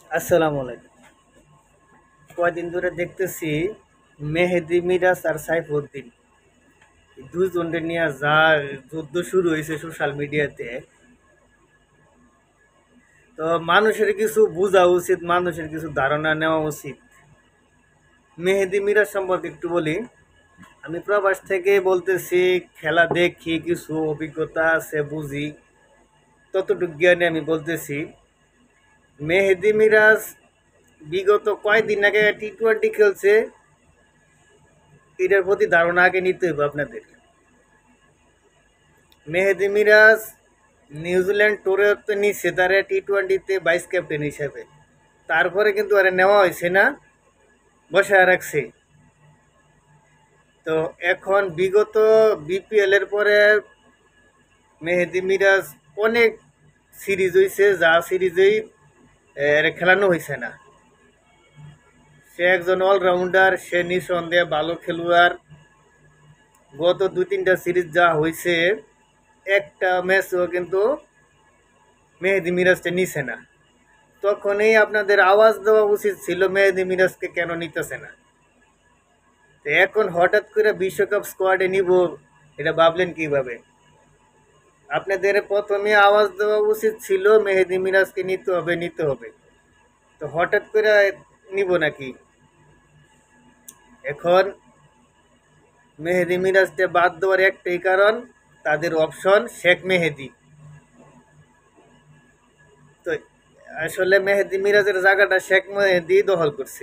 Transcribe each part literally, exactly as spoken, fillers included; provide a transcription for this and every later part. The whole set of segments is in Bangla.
আসসালামু আলাইকুম। কয়দিন ধরে দেখতেছি মেহেদি মিরাজ আর সাইফুদ্দিন এই দুইজনকে নিয়ে যা যুদ্ধ শুরু হয়েছে সোশ্যাল মিডিয়াতে। তো মানুষের কিছু বোঝা উচিত, মানুষের কিছু ধারণা নেওয়া উচিত। মেহেদি মিরাজ সম্পর্কে একটু বলি। আমি প্রবাস থেকে বলতেছি, খেলা দেখি, কিছু অভিজ্ঞতা আছে, বুঝি, ততটুকু জ্ঞানে আমি বলতেছি। মেহেদি মিরাজ বিগত কয়েকদিন আগে টি টোয়েন্টি খেলছে, এটার প্রতি ধারণা আগে নিতে হবে আপনাদের। মেহেদি মিরাজ নিউজিল্যান্ড টুরে তো নিচ্ছে তারা টি টোয়েন্টিতে ভাইস ক্যাপ্টেন হিসাবে, তারপরে কিন্তু আরে নেওয়া হয়েছে না, বসায় রাখছে। তো এখন বিগত বিপিএল এর পরে মেহেদি মিরাজ অনেক সিরিজ হয়েছে, যা সিরিজেই এর খেলানো হয়েছে না। সে একজন অলরাউন্ডার, সে নিঃসন্দেহে ভালো খেলোয়াড়। গত দুই তিনটা সিরিজ যা হয়েছে, একটা ম্যাচও কিন্তু মেহেদি মিরাজটা নিছে না। তখনই আপনাদের আওয়াজ দেওয়া উচিত ছিল মেহেদি মিরাজকে কেন নিতেছে না। তো এখন হঠাৎ করে বিশ্বকাপ স্কোয়াডে নিব, এটা ভাবলেন কিভাবে? আপনাদের প্রথমে আওয়াজ দেওয়া উচিত ছিল মেহেদি মিরাজকে নিতে হবে নিতে হবে তো হঠাৎ করে নিব নাকি? এখন মেহেদি মিরাজকে বাদ দেওয়ার একটাই কারণ, তাদের অপশন শেখ মেহেদি। তো আসলে মেহেদি মিরাজের জায়গাটা শেখ মেহেদি দখল করছে।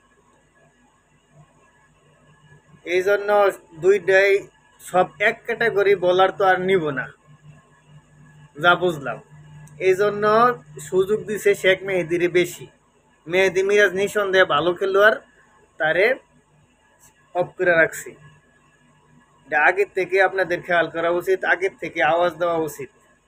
এই জন্য দুইটাই সব এক ক্যাটাগরি বলার তো আর নিব না, যা বুঝলাম। এই জন্য সুযোগ দিছে শেখ মেহেদির বেশি। মেহেদি মিরাজ নিঃসন্দেহে ভালো খেলোয়াড়, তারে অফ করে রাখছি। এটা আগের থেকে আপনাদের খেয়াল করা উচিত, আগের থেকে আওয়াজ দেওয়া উচিত।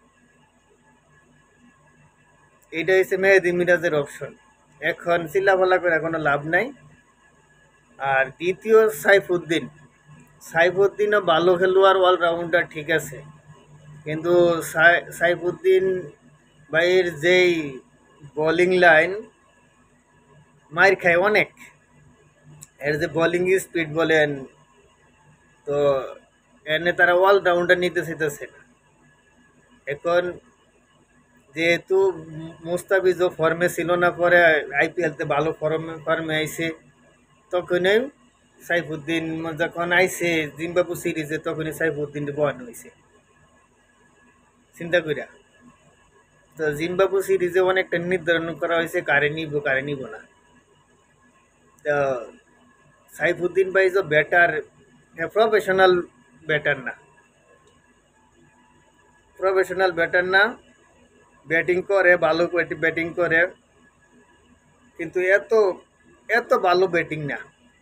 এটা হচ্ছে মেহেদি মিরাজের অপশন। এখন চিল্লাফাল্লা করে কোনো লাভ নাই। আর দ্বিতীয় সাইফুদ্দিন, সাইফুদ্দিনও ভালো খেলোয়াড়, অলরাউন্ডার, ঠিক আছে। কিন্তু সাইফুদ্দিন ভাইয়ের যেই বোলিং লাইন মার খায় অনেক, এর যে বোলিং স্পিড বলেন, তো এনে তারা অলরাউন্ডার নিতে চাইতেছে না। এখন যেহেতু মুস্তাফিজও ফর্মে ছিল না, পরে আইপিএলতে ভালো ফর্মে ফর্মে আইছে, তখনই সাইফুদ্দিন যখন আইছে জিম্বাবু সিরিজে, তখনই সাইফুদ্দিন বহানো হয়েছে চিন্তা করিয়া। তো জিম্বাবু সিরিজে অনেকটা নির্ধারণ করা হয়েছে কারে নিব কারে নিব না। তো সাইফুদ্দিন ভাই যে ব্যাটার, প্রফেশনাল ব্যাটার না, প্রফেশনাল ব্যাটার না। ব্যাটিং করে ভালো, ব্যাটিং করে, কিন্তু এত এত ভালো ব্যাটিং না।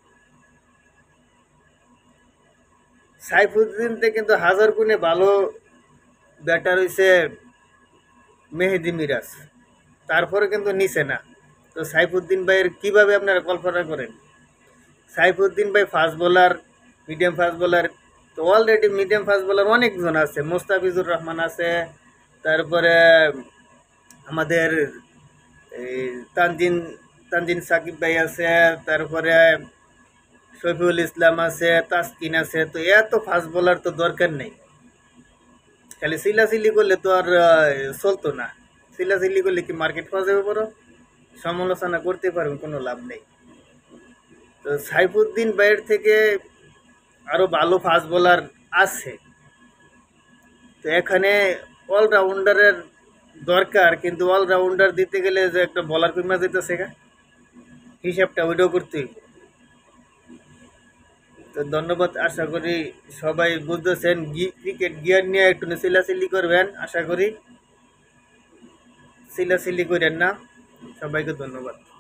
সাইফুদ্দিনতে কিন্তু হাজার গুণে ভালো ব্যাটার হয়েছে মেহেদি মিরাজ, তারপরে কিন্তু নিছে না। তো সাইফুদ্দিন ভাইয়ের কিভাবে আপনারা কল্পনা করেন? সাইফুদ্দিন ভাই fast bowler, medium fast bowler. তো অলরেডি মিডিয়াম ফাস্ট বোলার অনেকজন আছে, মোস্তাফিজুর রহমান আছে, তারপরে আমাদের এই তানজিন তানজিন সাকিব ভাই আছে, তারপরে শফিউল ইসলাম আছে, তাসকিন আছে। তো এত ফাস্ট বোলার তো দরকার নেই। খালি সিলাসিলি করলে তো আর চলতো না। সিলাসিলি করলে কি মার্কেট পাওয়া যাবে? বড় সমালোচনা করতে পারবেন, কোনো লাভ নেই। তো সাইফুদ্দিন ভাইয়ের থেকে আরো ভালো ফাস্ট বোলার আছে। তো এখানে অলরাউন্ডারের দরকার, কিন্তু অলরাউন্ডার দিতে গেলে যে একটা বলার কমে যেতেছে, হিসাবটা ওইটাও করতে হইব। তো ধন্যবাদ। আশা করি সবাই বুঝতেছেন, ক্রিকেট গিয়ার নিয়ে একটু সিলাসিলি করবেন, আশা করি সিলাসিলি করেন না। সবাইকে ধন্যবাদ।